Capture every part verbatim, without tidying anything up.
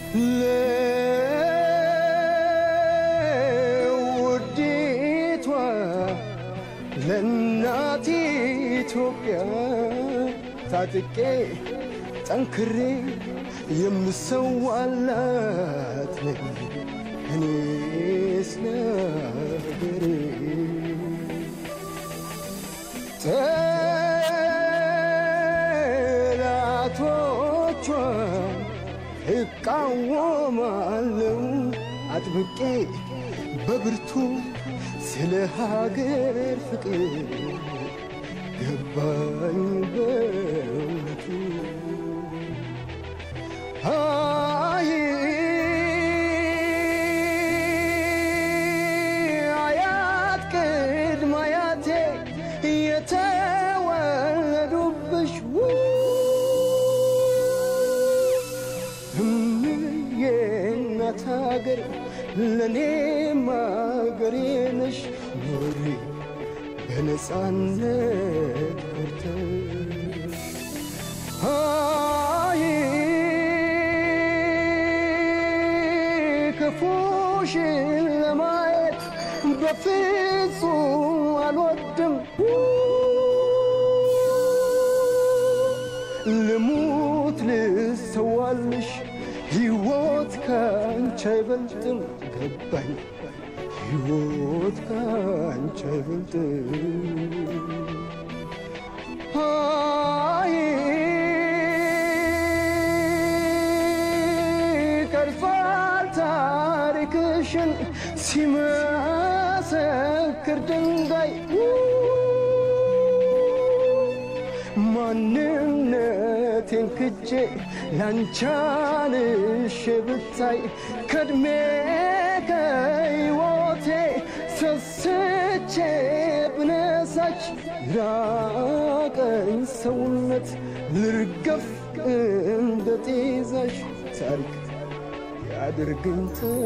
ለውዲቷ ለእናቴ ኢትዮጵያ ታጥቄ ጠንክሬ የምሰዋላት ነኝ እኔ ስለ ሀገሬ ጠላቶቿን እቃወማለሁ አጥብቄ በብርቱ ስለ ሀገር ፍቅር ገባኝ በእውነቱ አይ አያት ቅድመ አያቴ የተወለዱብሽ እምዬ እናት ሀገር ለኔም ሀገሬ ነሽ ኑሪ በነፃነት ኮርተሽ አይ ክፉሽን ለማየት በፍጹም አልወድም ልሙት ልሰዋልሽ ሕይወት ካንቺ አይበልጥም ገባኝ ሕይወት ካንቺ አይበልጥም አይ ቀርጿል ታሪክሽን ሲመሰክር ድንጋይ ማንነቴን ክጄ ላንቻንሽ ብታይ ከድሜ ከሕይወቴ ሰስቼ ብነሳች ራቀኝ ሰውነት ልርገፍ እንደ ጤዛሽ ታሪክ ያድርግኝ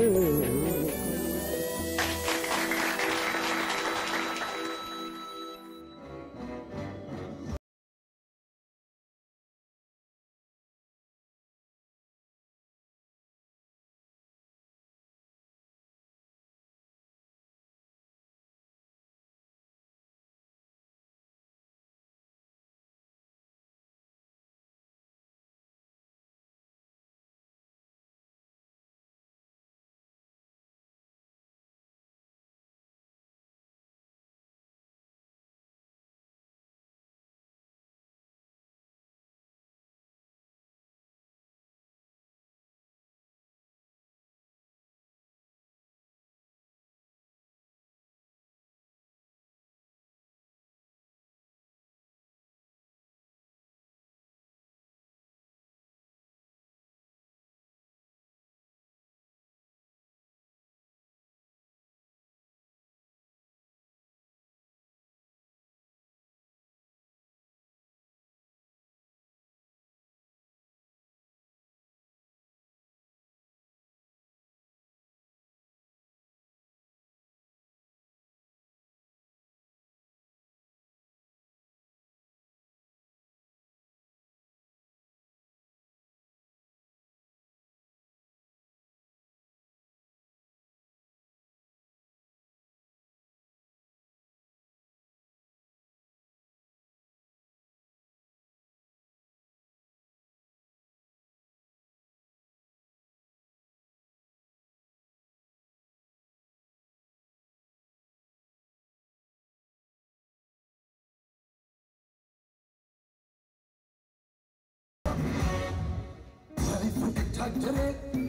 Tajre,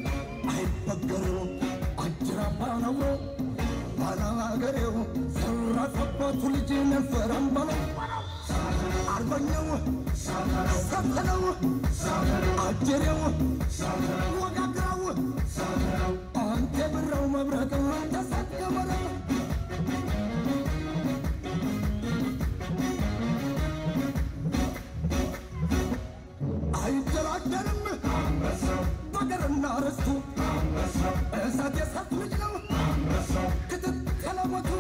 I pagaro, ajra banavo, banagare, sarrafa patulijn farambalo, arbanyavo, satanavo, ajrevo, wagagravo, ante brau mabrakav, tasakkamara. Narastu, Sadia Satmiko, Kalamatu,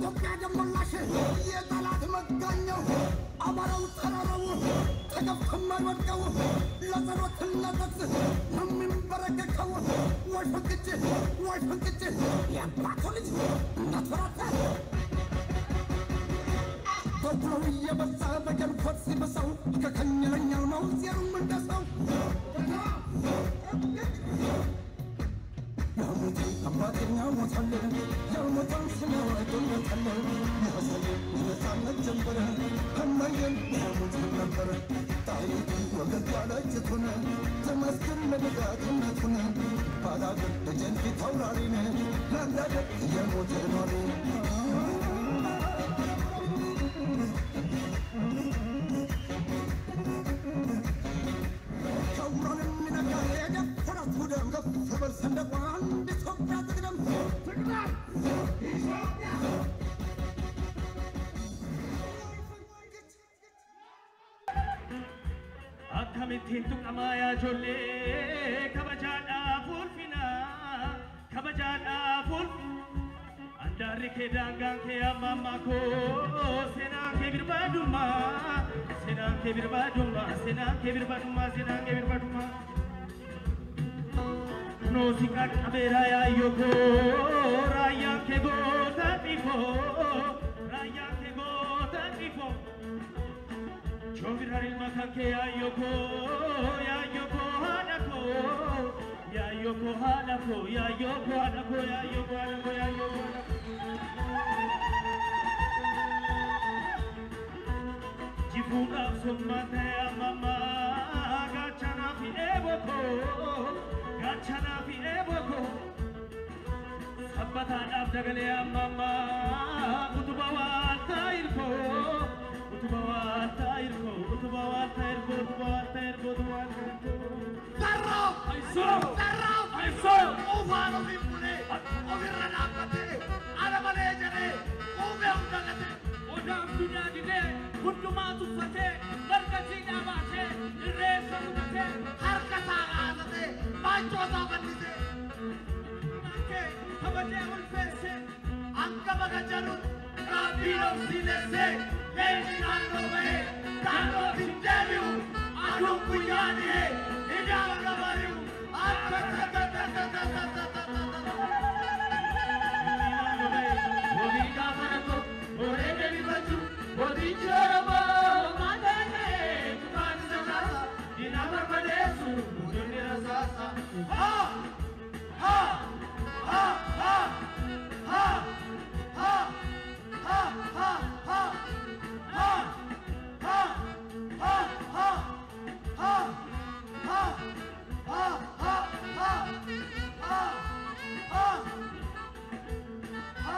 ኢትዮጵያ ደሞላሽ የጠላት መጋኛው አማራው ተራራው ተገፍተማ ይወድቀው ለጸሎት ለጠቅስ የሚንበረከከው ወይ ፍንቅጭ ወይ ፍንቅጭ የአባቱ ልጅ እናትፈራታ በኩሎ የበዛ በገን ኮት ሲበሳው ከከኝለኛው ነው ዚያሩም እንደሰው ያሙት አባቴኛ ሞታለ ያሙታን ስለወጡን ሞታለ ያሰለ ነፃነት ጀምበረ ከማየን ያሙት ነበር ታሪክ ወገድ ያለችቱን ተመስገን ለደጋግነቱን ባላገር ደጀንፊ ታውራሪነ ላንዳደ የሞት ኖሪ Akamithin tu kamaya jolle kabajada fulfina kabajada ful andari ke dangang ke amma ko sena ke birbaduma sena ke birbaduma sena ke birbaduma sena ke birbaduma no sika kabera ya yoko raya ke go tatifo raya ke go tatifo Choviraril makake ya yoko ya yoko hanako ya yoko hanako ya yoko hanako ya yoko hanako ya yoko Jifuna sumate ya mama gachana fi eboko gachana fi eboko Sabbata abdagale ya mama utubawa tairko Utubawata irko, utubawata irko, utubawata irko, utubawata irko. Sarro! Aiso! Sarro! Aiso! Ufano vimpune! Ovirranakate! Aramanejane! Uve undagate! Odam dunyadine, kundumatu sate, narkachina bate, irresa udate, Harkata aazate! Manchota bandite! Nake, habate ulfese, Anka bagajarun! Rabino sinese, Leji nano me, nano tinderu, anu kunyani he, idam kabaru, akka ta ta ta ta ta ta ta ta ta ta. Nano me, wodi kafarato, ore ne bibaju, wodi chorabo, madane, tuman sagasa, dinamar padesu, mujne rasasa. Ha, ha, ha, ha, ha, ha, ha, ha, ha. Ha! Ha! Ha! Ha! Ha! Ha! Ha! Ha! Ha! Ha! Ha!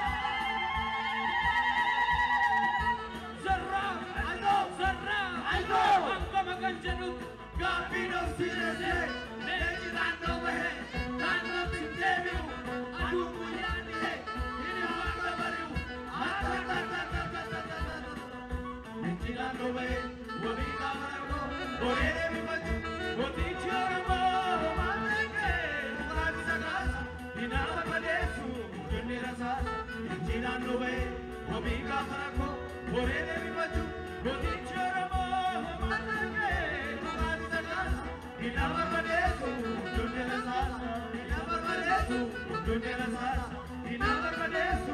Zarra! I know! Zarra! I know! Angka makan jenut Gabino sinese Leji nando mehe Nando tinderu Adu kunyani he Ini wanda bariu Ata ta ta ta ta ta ta ta Tirando me, wodi kamarako, ore ne bibaju, wodi chorabo, manenge, muradi sagas, dinama padesu, mujne rasas. Tirando me, wodi kamarako, ore ne bibaju, wodi chorabo, manenge, muradi sagas, dinama padesu, mujne rasas, dinama padesu, mujne rasas, dinama padesu.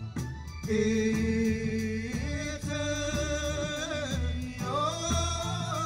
Eternal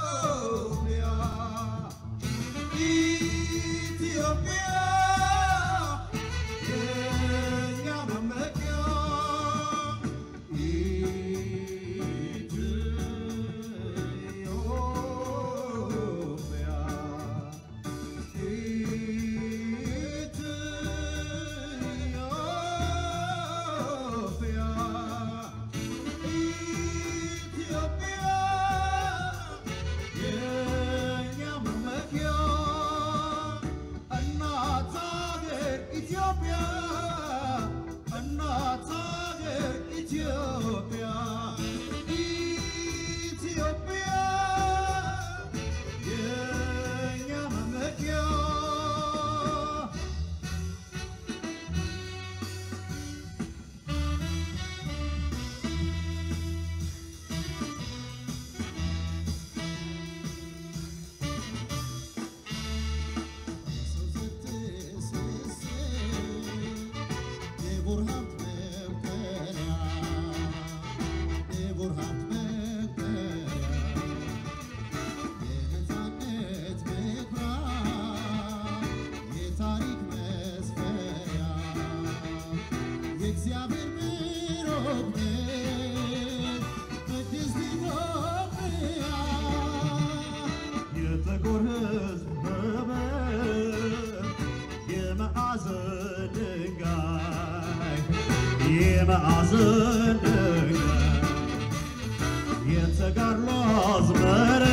የመዓዘን የተጋድሎ አዝመራ